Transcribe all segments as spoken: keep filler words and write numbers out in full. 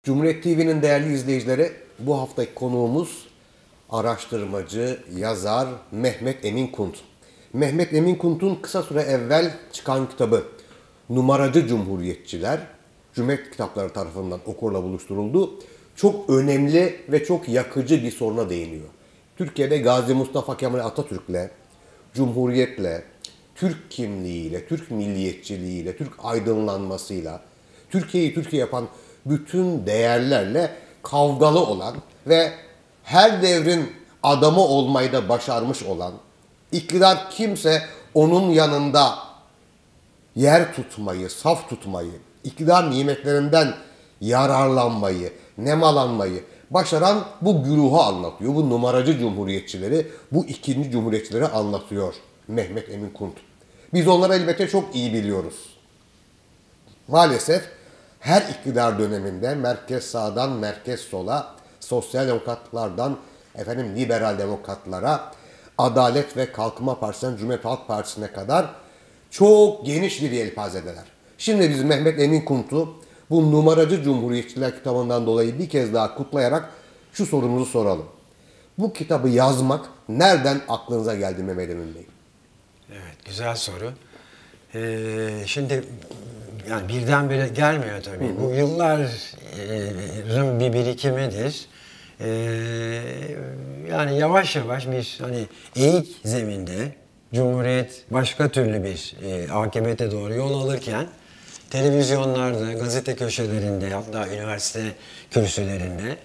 Cumhuriyet T V'nin değerli izleyicileri, bu haftaki konuğumuz araştırmacı, yazar Mehmet Emin Kunt. Mehmet Emin Kunt'un kısa süre evvel çıkan kitabı Numaracı Cumhuriyetçiler, Cumhuriyet Kitapları tarafından okurla buluşturuldu. Çok önemli ve çok yakıcı bir soruna değiniyor. Türkiye'de Gazi Mustafa Kemal Atatürk'le, Cumhuriyet'le, Türk kimliğiyle, Türk milliyetçiliğiyle, Türk aydınlanmasıyla, Türkiye'yi Türkiye yapan bütün değerlerle kavgalı olan ve her devrin adamı olmayı da başarmış olan, iktidar kimse onun yanında yer tutmayı, saf tutmayı, iktidar nimetlerinden yararlanmayı, nemalanmayı başaran bu güruhu anlatıyor. Bu numaracı cumhuriyetçileri, bu ikinci cumhuriyetçileri anlatıyor Mehmet Emin Kunt. Biz onları elbette çok iyi biliyoruz. Maalesef her iktidar döneminde merkez sağdan merkez sola, sosyal demokratlardan efendim liberal demokratlara, Adalet ve Kalkınma Partisi'nden Cumhuriyet Halk Partisi'ne kadar çok geniş bir yelpazedeler. Şimdi biz Mehmet Emin Kunt'u bu Numaracı Cumhuriyetçiler kitabından dolayı bir kez daha kutlayarak şu sorumuzu soralım. Bu kitabı yazmak nereden aklınıza geldi Mehmet Emin Bey? Evet, güzel soru. Ee, şimdi yani birdenbire gelmiyor tabii. Hı hı. Bu yılların bir birikimidir. Ee, yani yavaş yavaş bir hani eğik zeminde Cumhuriyet başka türlü bir e, akıbete doğru yol alırken televizyonlarda, gazete köşelerinde, hatta üniversite kürsülerinde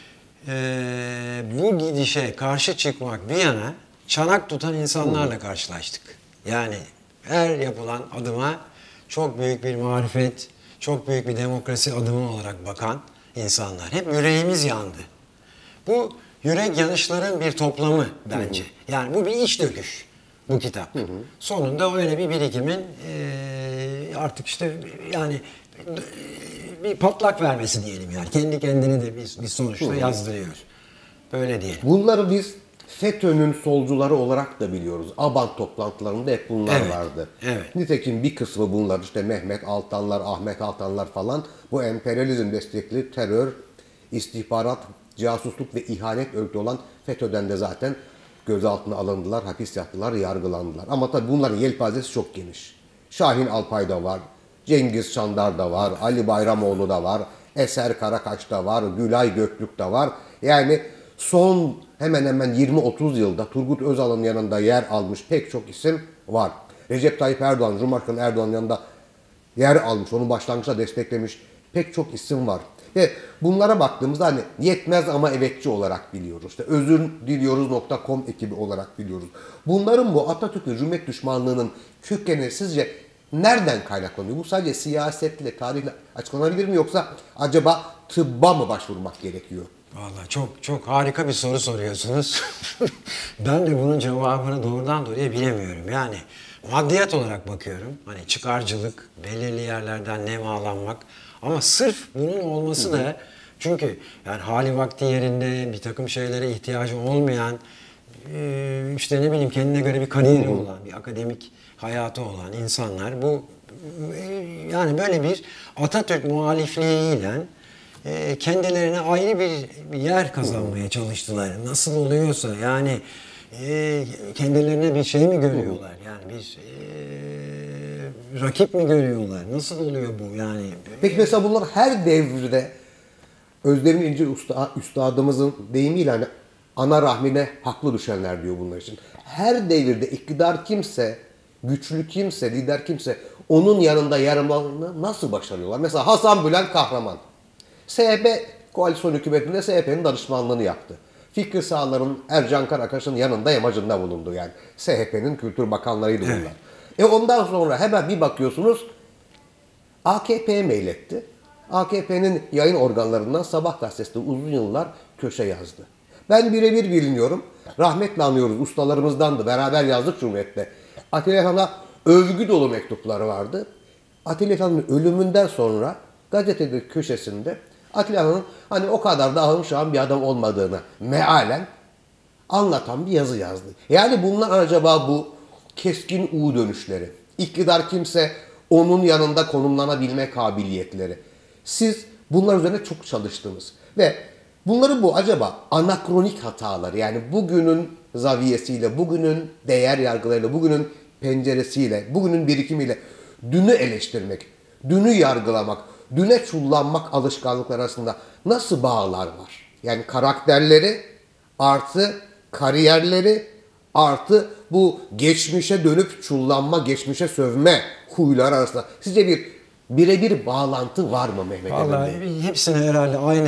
e, bu gidişe karşı çıkmak bir yana çanak tutan insanlarla karşılaştık. Yani her yapılan adıma çok büyük bir marifet, çok büyük bir demokrasi adımı olarak bakan insanlar. Hep yüreğimiz yandı. Bu yürek yanışların bir toplamı bence. Yani bu bir iç döküş, bu kitap. Hı hı. Sonunda öyle bir birikimin e, artık işte yani bir patlak vermesi diyelim yani. Kendi kendini de bir, bir sonuçta hı hı. yazdırıyor. Böyle diyelim. Bunları biz FETÖ'nün solcuları olarak da biliyoruz. Abant toplantılarında hep bunlar evet, vardı. Evet. Nitekim bir kısmı bunlar işte Mehmet Altanlar, Ahmet Altanlar falan bu emperyalizm destekli terör, istihbarat, casusluk ve ihanet örgütü olan FETÖ'den de zaten gözaltına alındılar, hapis yattılar, yargılandılar. Ama tabii bunların yelpazesi çok geniş. Şahin Alpay da var, Cengiz Çandar da var, Ali Bayramoğlu da var, Eser Karakaş da var, Gülay Göklük da var. Yani son hemen hemen yirmi otuz yılda Turgut Özal'ın yanında yer almış pek çok isim var. Recep Tayyip Erdoğan, Cumhurbaşkanı Erdoğan'ın yanında yer almış, onu başlangıçta desteklemiş pek çok isim var. Ve bunlara baktığımızda hani yetmez ama evetçi olarak biliyoruz. İşte özür diliyoruz nokta com ekibi olarak biliyoruz. Bunların bu Atatürk ve Cumhuriyet düşmanlığının kökeni sizce nereden kaynaklanıyor? Bu sadece siyasetle, tarihle açıklanabilir mi yoksa acaba tıbba mı başvurmak gerekiyor? Vallahi çok çok harika bir soru soruyorsunuz. Ben de bunun cevabını doğrudan doğruya bilemiyorum. Yani maddiyat olarak bakıyorum. Hani çıkarcılık, belirli yerlerden nemalanmak. Ama sırf bunun olması da çünkü yani hali vakti yerinde bir takım şeylere ihtiyacı olmayan işte ne bileyim kendine göre bir kariyeri olan, bir akademik hayatı olan insanlar bu yani böyle bir Atatürk muhalifliğiyle kendilerine ayrı bir yer kazanmaya çalıştılar. Nasıl oluyorsa yani kendilerine bir şey mi görüyorlar? Yani bir rakip mi görüyorlar? Nasıl oluyor bu yani? Peki mesela bunlar her devirde Özdemir İnce Usta, Üstadımızın deyimiyle hani ana rahmine haklı düşenler diyor bunlar için. Her devirde iktidar kimse, güçlü kimse, lider kimse onun yanında yer almayı nasıl başarıyorlar? Mesela Hasan Bülent Kahraman. S H P koalisyon hükümetinde S H P'nin danışmanlığını yaptı. Fikri Sağlar'ın, Ercan Karakaş'ın yanında yamacında bulundu yani. S H P'nin kültür bakanlarıydı bunlar. Evet. E ondan sonra hemen bir bakıyorsunuz A K P'ye meyletti. A K P'nin yayın organlarından Sabah gazetesinde uzun yıllar köşe yazdı. Ben birebir biliniyorum. Rahmetle anıyoruz. Ustalarımızdandı. Beraber yazdık Cumhuriyet'te. Atilla İlhan'a övgü dolu mektupları vardı. Atilla İlhan'ın ölümünden sonra gazetede köşesinde Atilla İlhan'ın hani o kadar da ahım şahım bir adam olmadığını mealen anlatan bir yazı yazdı. Yani bunlar acaba bu keskin U dönüşleri, iktidar kimse onun yanında konumlanabilme kabiliyetleri. Siz Bunlar üzerine çok çalıştığımız ve bunları bu acaba anakronik hatalar, yani bugünün zaviyesiyle, bugünün değer yargılarıyla, bugünün penceresiyle, bugünün birikimiyle dünü eleştirmek, dünü yargılamak, düne çullanmak alışkanlıklar arasında nasıl bağlar var? Yani karakterleri artı kariyerleri artı bu geçmişe dönüp çullanma, geçmişe sövme huylar arasında sizce bir birebir bağlantı var mı Mehmet Emin Vallahi Bey? hepsini herhalde aynı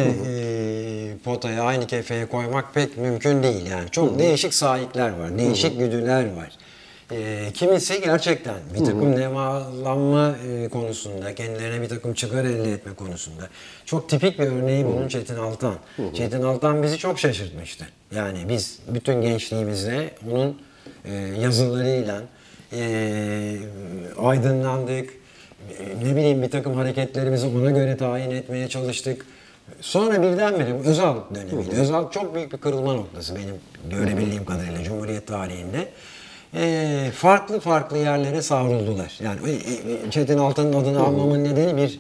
e, potaya, aynı kefeye koymak pek mümkün değil yani. Çok değişik sahipler var, değişik güdüler var. E, kimisi gerçekten bir takım nemalanma e, konusunda, kendilerine bir takım çıkar elde etme konusunda. Çok tipik bir örneği bunun Çetin Altan. Çetin Altan bizi çok şaşırtmıştı. Yani biz bütün gençliğimizde onun e, yazılarıyla e, aydınlandık. Ne bileyim bir takım hareketlerimizi ona göre tayin etmeye çalıştık. Sonra birdenbire bu Özal dönemiydi. Özal çok büyük bir kırılma noktası benim görebildiğim kadarıyla Cumhuriyet tarihinde. Ee, farklı farklı yerlere savruldular. Yani e, Çetin Altan'ın adını almamın nedeni bir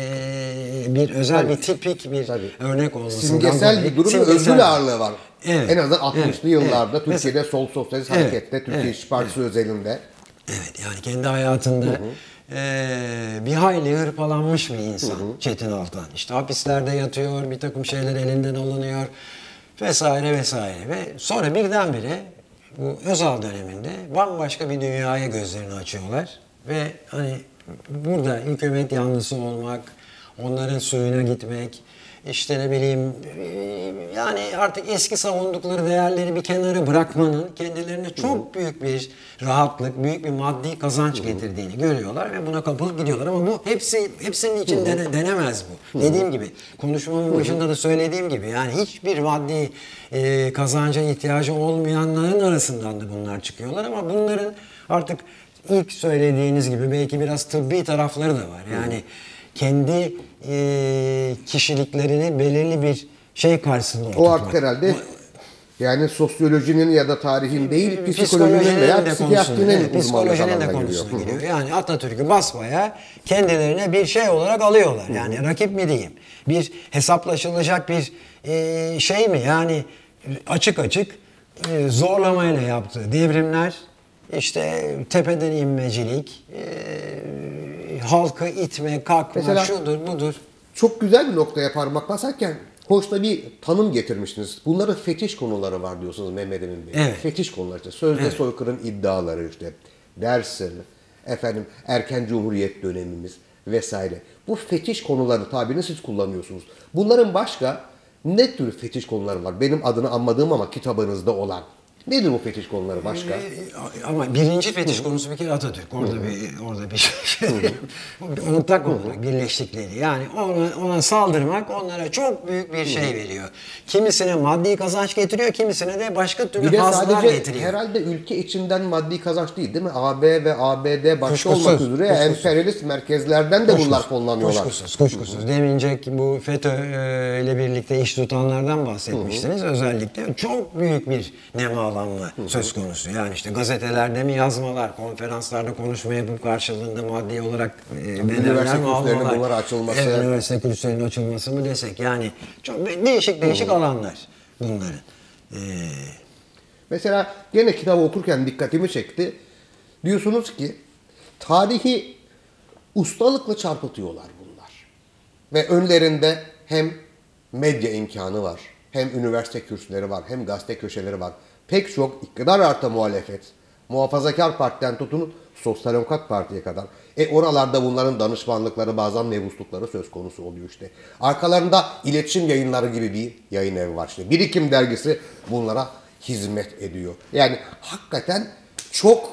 e, bir özel Tabii. bir tipik bir Tabii. örnek olmasından Simgesel dolayı. bir durum ve Simgesel. özgül ağırlığı var. Evet. En azından altmışlı Evet. yıllarda Evet. Türkiye'de sol sosyalist Evet. harekette, Türkiye Evet. İşçi Partisi özelinde. Evet, yani kendi hayatında eee, bir hayli hırpalanmış bir insan Çetin Altan. İşte hapislerde yatıyor, bir takım şeyler elinden alınıyor vesaire vesaire. Ve sonra birdenbire bu Özal döneminde bambaşka bir dünyaya gözlerini açıyorlar. Ve hani burada hükümet yanlısı olmak, onların suyuna gitmek, işte ne bileyim yani artık eski savundukları değerleri bir kenara bırakmanın kendilerine çok büyük bir rahatlık, büyük bir maddi kazanç getirdiğini görüyorlar ve buna kapılıp gidiyorlar. Ama bu hepsi hepsinin için dene, denemez bu. Dediğim gibi, konuşmamın başında da söylediğim gibi yani hiçbir maddi e, kazanca ihtiyacı olmayanların arasından da bunlar çıkıyorlar ama bunların artık ilk söylediğiniz gibi belki biraz tıbbi tarafları da var. Yani kendi e, kişiliklerini belirli bir şey karşısında oturtmak. O artık herhalde yani sosyolojinin ya da tarihin değil, psikolojinin veya de psikiyatrinin evet, uzmanlık psikolojinin de alanına konusuna giriyor. giriyor. Yani Atatürk'ü basmaya kendilerine bir şey olarak alıyorlar. Yani rakip mi diyeyim? Bir hesaplaşılacak bir e, şey mi? Yani açık açık e, zorlamayla yaptığı devrimler, işte tepeden inmecilik, e, halkı itme, kalkma, Mesela- şudur budur. Çok güzel bir noktaya parmak basarken hoş da bir tanım getirmiştiniz. Bunların fetiş konuları var diyorsunuz Mehmet Emin Bey. Evet. Fetiş konuları işte. Sözde Evet. soykırım iddiaları işte. Dersim, efendim erken cumhuriyet dönemimiz vesaire. Bu fetiş konuları tabirini siz kullanıyorsunuz. Bunların başka ne tür fetiş konuları var? Benim adını anmadığım ama kitabınızda olan. Nedir bu fetiş konuları başka? Ee, Ama birinci fetiş konusu bir kere Atatürk. Orada bir orada bir şey. Onu tak olarak birleştikleri. Yani ona, ona saldırmak onlara çok büyük bir şey veriyor. Kimisine maddi kazanç getiriyor, kimisine de başka türlü Bir de hazlar sadece getiriyor. herhalde ülke içinden maddi kazanç değil değil mi? A B ve A B D başta Kuşkusuz, olmak üzere kuşkusuz. emperyalist merkezlerden de bunlar kullanıyorlar. Kuşkusuz, kuşkusuz. Demince bu FETÖ e, ile birlikte iş tutanlardan bahsetmiştiniz. Özellikle çok büyük bir nemalanma söz konusu. Yani işte gazetelerde mi yazmalar, konferanslarda konuşma yapıp karşılığında maddi olarak e, bedeller Üniversite mi kürsülerinin almalar? bunlara açılması. Evet, üniversite kürsülerinin açılması mı desek? Yani çok değişik değişik alanlar bunların. E, Mesela gene kitabı okurken dikkatimi çekti. Diyorsunuz ki tarihi ustalıkla çarpıtıyorlar bunlar. Ve önlerinde hem medya imkanı var, hem üniversite kürsüleri var, hem gazete köşeleri var. Pek çok iktidar artı muhalefet, muhafazakar partiden tutun Sosyal Demokrat Parti'ye kadar. E oralarda bunların danışmanlıkları, bazen mebuslukları söz konusu oluyor işte. Arkalarında iletişim yayınları gibi bir yayın evi var işte. Birikim dergisi bunlara hizmet ediyor. Yani hakikaten çok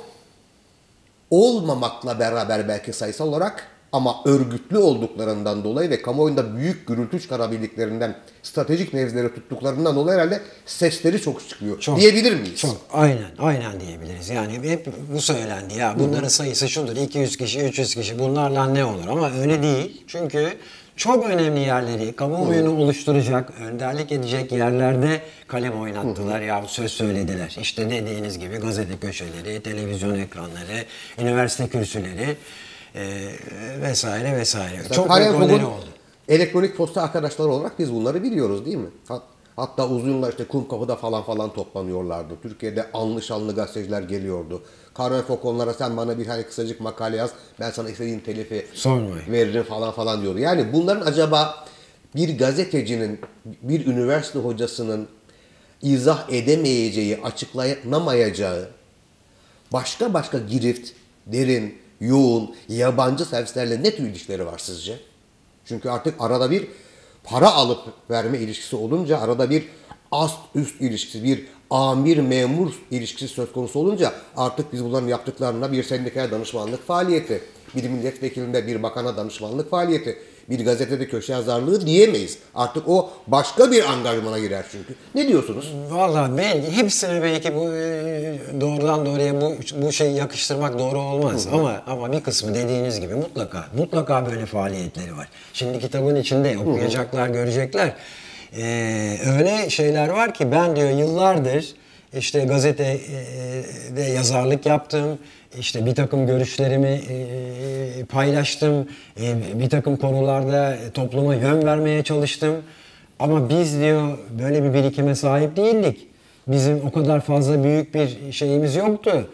olmamakla beraber belki sayısal olarak ama örgütlü olduklarından dolayı ve kamuoyunda büyük gürültü çıkarabildiklerinden, stratejik mevzileri tuttuklarından dolayı herhalde sesleri çok çıkıyor. Çok, diyebilir miyiz? Çok. Aynen. Aynen diyebiliriz. Yani hep bu söylendi. Ya bunların sayısı şudur. iki yüz kişi, üç yüz kişi bunlarla ne olur? Ama öyle değil. Çünkü çok önemli yerleri, kamuoyunu oluşturacak, önderlik edecek yerlerde kalem oynattılar. Ya söz söylediler. İşte dediğiniz gibi gazete köşeleri, televizyon ekranları, üniversite kürsüleri e, vesaire vesaire. Mesela çok Karen büyük öneri Fog'un oldu. Elektronik posta arkadaşları olarak biz bunları biliyoruz değil mi? Hat- Hatta uzun yıllar işte Kumkapı'da falan falan toplanıyorlardı. Türkiye'de anlı şanlı gazeteciler geliyordu. Karol Fokonlara sen bana bir hani kısacık makale yaz, ben sana istediğin telifi Sormayın. veririm falan falan diyordu. Yani bunların acaba bir gazetecinin, bir üniversite hocasının izah edemeyeceği, açıklanamayacağı başka başka girift, derin, yoğun, yabancı servislerle ne tür ilişkileri var sizce? Çünkü artık arada bir para alıp verme ilişkisi olunca, arada bir ast üst ilişkisi, bir amir memur ilişkisi söz konusu olunca artık biz bunların yaptıklarına bir sendikaya danışmanlık faaliyeti, bir milletvekilinde bir bakana danışmanlık faaliyeti, bir gazetede köşe yazarlığı diyemeyiz. Artık o başka bir angajmana girer çünkü. Ne diyorsunuz? Vallahi belki hepsine belki bu e, doğrudan doğruya bu bu şeyi yakıştırmak doğru olmaz. Ama ama bir kısmı dediğiniz gibi mutlaka mutlaka böyle faaliyetleri var. Şimdi kitabın içinde okuyacaklar, görecekler. Ee, öyle şeyler var ki ben diyor yıllardır işte gazetede yazarlık yaptım. İşte bir takım görüşlerimi e, paylaştım. E, bir takım konularda topluma yön vermeye çalıştım. Ama biz diyor böyle bir birikime sahip değildik. Bizim o kadar fazla büyük bir şeyimiz yoktu.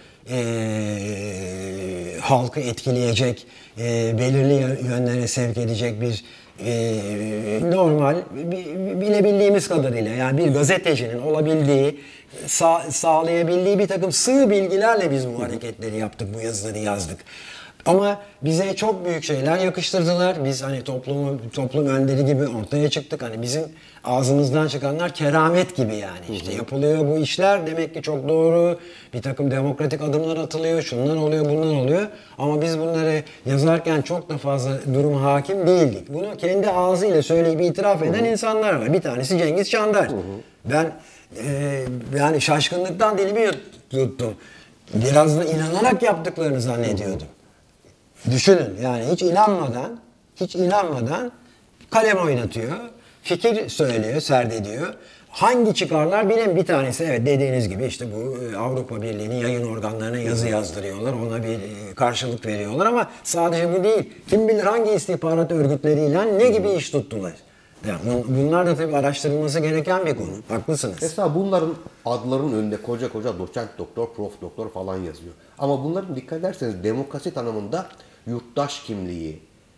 Ee, halkı etkileyecek, e, belirli yönlere sevk edecek bir e, normal bi- bilebildiğimiz kadarıyla yani bir gazetecinin olabildiği, sağ, sağlayabildiği bir takım sığ bilgilerle biz bu hareketleri yaptık, bu yazıları yazdık. Ama bize çok büyük şeyler yakıştırdılar. Biz hani toplumu, toplum önderi gibi ortaya çıktık. Hani bizim ağzımızdan çıkanlar keramet gibi yani. İşte yapılıyor bu işler. Demek ki çok doğru. Bir takım demokratik adımlar atılıyor. Şunlar oluyor, bunlar oluyor. Ama biz bunları yazarken çok da fazla duruma hakim değildik. Bunu kendi ağzıyla söyleyip itiraf eden insanlar var. Bir tanesi Cengiz Çandar. Ben e, yani şaşkınlıktan dilimi yuttum. Biraz da inanarak yaptıklarını zannediyordum. Düşünün yani hiç inanmadan, hiç inanmadan kalem oynatıyor, fikir söylüyor, serdediyor. Hangi çıkarlar bilin bir tanesi evet dediğiniz gibi işte bu Avrupa Birliği'nin yayın organlarına yazı yazdırıyorlar, ona bir karşılık veriyorlar ama sadece bu değil. Kim bilir hangi istihbarat örgütleriyle ne gibi iş tuttular. Yani bunlar da tabii araştırılması gereken bir konu. Haklısınız. Mesela bunların adlarının önünde koca koca doçent doktor, prof doktor falan yazıyor. Ama bunların dikkat ederseniz demokrasi tanımında yurttaş kimliği,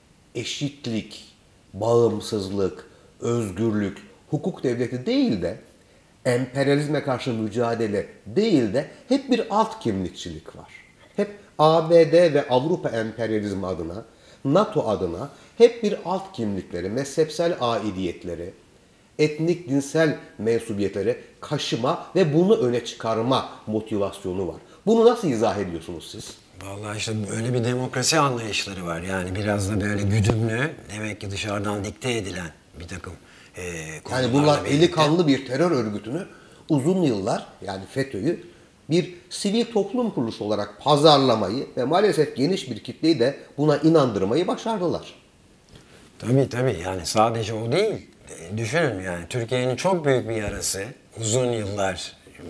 eşitlik, bağımsızlık, özgürlük, hukuk devleti değil de emperyalizme karşı mücadele değil de hep bir alt kimlikçilik var. Hep A B D ve Avrupa emperyalizmi adına, NATO adına hep bir alt kimlikleri, mezhepsel aidiyetleri, etnik, dinsel mensubiyetleri kaşıma ve bunu öne çıkarma motivasyonu var. Bunu nasıl izah ediyorsunuz siz? Vallahi işte öyle bir demokrasi anlayışları var. Yani biraz da böyle güdümlü, demek ki dışarıdan dikte edilen bir takım e, konularla Yani bunlar birlikte. eli kanlı bir terör örgütünü uzun yıllar yani FETÖ'yü bir sivil toplum kuruluşu olarak pazarlamayı ve maalesef geniş bir kitleyi de buna inandırmayı başardılar. Tabii tabii yani sadece o değil. E, Düşünün yani Türkiye'nin çok büyük bir yarası, uzun yıllar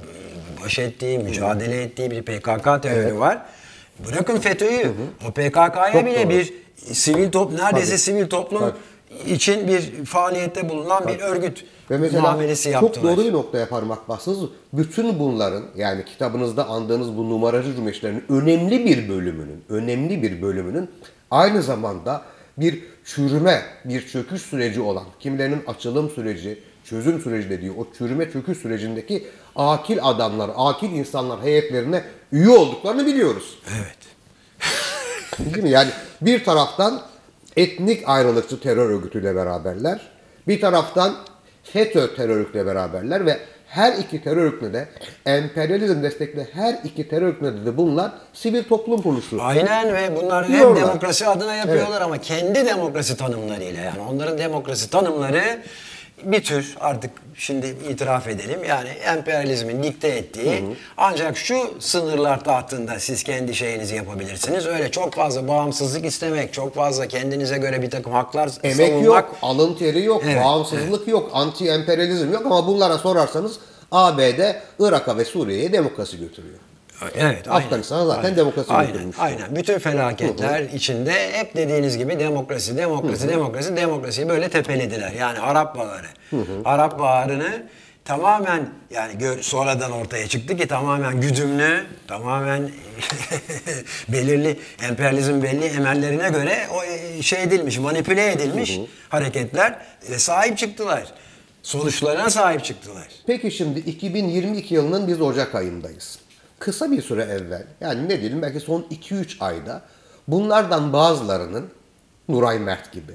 e, baş ettiği, mücadele ettiği bir P K K terörü Evet. var. Bırakın FETÖ'yü, o P K K'ya Çok bile doğru. bir sivil top neredeyse Tabii. sivil toplum Tabii. için bir faaliyette bulunan bir örgüt Ve mesela muamelesi çok yaptılar. doğru bir noktaya parmak bastınız. Bütün bunların yani kitabınızda andığınız bu numaracı cümleşlerin önemli bir bölümünün, önemli bir bölümünün aynı zamanda bir çürüme, bir çöküş süreci olan, kimilerinin açılım süreci, çözüm süreci dediği o çürüme çöküş sürecindeki akil adamlar, akil insanlar heyetlerine üye olduklarını biliyoruz. Evet. Değil mi? Yani bir taraftan etnik ayrılıkçı terör örgütüyle beraberler. Bir taraftan FETÖ terör örgütüyle beraberler ve her iki terör örgütüne de emperyalizm destekli her iki terör örgütüne de bunlar sivil toplum kuruluşu. Aynen ve bunlar hep Diyorlar. demokrasi adına yapıyorlar ama kendi demokrasi tanımlarıyla yani onların demokrasi tanımları bir tür artık şimdi itiraf edelim yani emperyalizmin dikte ettiği ancak şu sınırlar tahtında siz kendi şeyinizi yapabilirsiniz. Öyle çok fazla bağımsızlık istemek, çok fazla kendinize göre bir takım haklar Emek savunmak. yok, alın teri yok, Evet, bağımsızlık yok, anti-emperyalizm yok ama bunlara sorarsanız A B D, Irak'a ve Suriye'ye demokrasi götürüyor. Evet, aynen. Afganistan'a zaten Aynen. demokrasi Aynen, götürmüş. aynen. Bütün felaketler içinde hep dediğiniz gibi demokrasi, demokrasi, demokrasi, demokrasiyi böyle tepelediler. Yani Arap Baharı. Arap Baharı'nı tamamen, yani gör, sonradan ortaya çıktı ki tamamen güdümlü, tamamen belirli emperyalizm belli emellerine göre o şey edilmiş, manipüle edilmiş hareketler ve sahip çıktılar. Sonuçlarına sahip çıktılar. Peki şimdi iki bin yirmi iki yılının biz Ocak ayındayız. Kısa bir süre evvel, yani ne diyelim belki son iki üç ayda bunlardan bazılarının Nuray Mert gibi,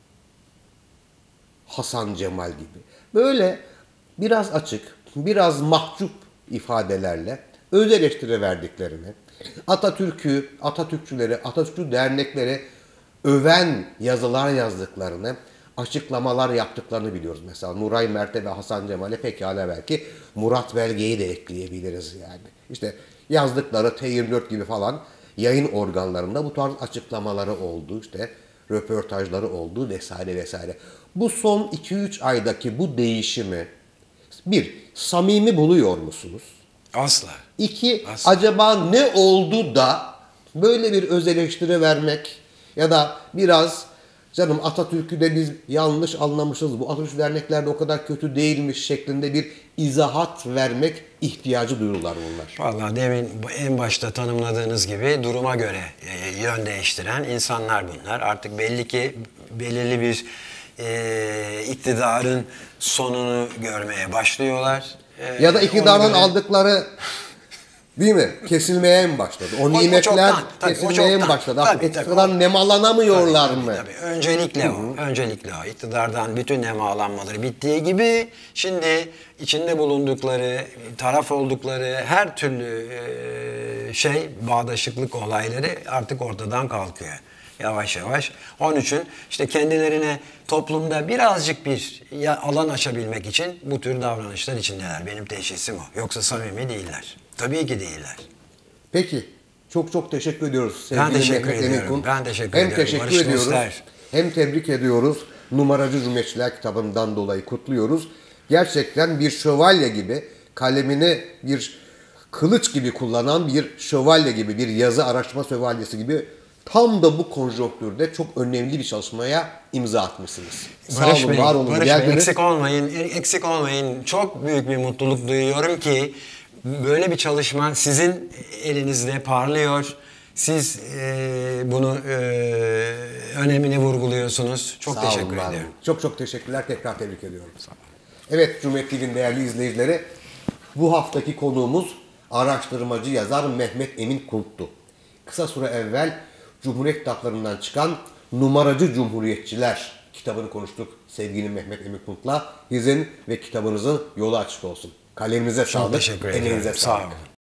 Hasan Cemal gibi böyle biraz açık, biraz mahcup ifadelerle öz eleştiri verdiklerini, Atatürk'ü, Atatürkçüleri, Atatürkçü dernekleri öven yazılar yazdıklarını, açıklamalar yaptıklarını biliyoruz. Mesela Nuray Mert'e ve Hasan Cemal'e pekala belki Murat Belge'yi de ekleyebiliriz yani. İşte yazdıkları T yirmi dört gibi falan yayın organlarında bu tarz açıklamaları oldu, işte röportajları oldu vesaire vesaire. Bu son iki üç aydaki bu değişimi bir, samimi buluyor musunuz? Asla. İki, Asla. acaba ne oldu da böyle bir öz eleştiri vermek ya da biraz canım Atatürk'ü de biz yanlış anlamışız, bu Atatürk derneklerde o kadar kötü değilmiş şeklinde bir izahat vermek ihtiyacı duyururlar bunlar. Vallahi demin en başta tanımladığınız gibi duruma göre e, yön değiştiren insanlar bunlar. Artık belli ki belirli bir e, iktidarın sonunu görmeye başlıyorlar. E, Ya da iktidardan ona göre- aldıkları değil mi? Kesilmeye mi başladı? O, O- o nimetler çoktan, tabii, o kesilmeye mi çoktan. başladı? Tabii, Artık tabii. iktidardan nemalanamıyorlar Tabii, mı? tabii, tabii. Öncelikle o. Öncelikle o. İktidardan bütün nemalanmaları bittiği gibi şimdi içinde bulundukları, taraf oldukları her türlü e, şey, bağdaşıklık olayları artık ortadan kalkıyor. Yavaş yavaş. Onun için işte kendilerine toplumda birazcık bir ya- alan açabilmek için bu tür davranışlar içindeler. Benim teşhisim o. Yoksa samimi değiller. Tabii ki değiller. Peki. Çok çok teşekkür ediyoruz sevgili Ben teşekkür Mehmet ediyorum. Emin Kunt. Ben teşekkür hem ediyorum. teşekkür Barış ediyoruz dostlar. hem tebrik ediyoruz. Numaracı Cumhuriyetçiler kitabından dolayı kutluyoruz. Gerçekten bir şövalye gibi, kalemini bir kılıç gibi kullanan bir şövalye gibi, bir yazı araştırma şövalyesi gibi tam da bu konjonktürde çok önemli bir çalışmaya imza atmışsınız. Sağ Barış olun, Bey, var olun. Barış Bey, Geldiniz. eksik olmayın, eksik olmayın. Çok büyük bir mutluluk duyuyorum ki böyle bir çalışma sizin elinizde parlıyor. Siz e, bunu e, önemini vurguluyorsunuz. Çok Sağ teşekkür olun, var olun. ediyorum. Çok çok teşekkürler. Tekrar tebrik ediyorum. Evet Cumhuriyet T V'nin değerli izleyicileri, bu haftaki konuğumuz araştırmacı yazar Mehmet Emin Kunt'tu. Kısa süre evvel Cumhuriyet kitaplarından çıkan Numaracı Cumhuriyetçiler kitabını konuştuk sevgili Mehmet Emin Kunt'la. Sizin ve kitabınızın yolu açık olsun. Kaleminize Çok sağlık, teşekkür ediyorum. emeğinize Sağ sağlık. olun.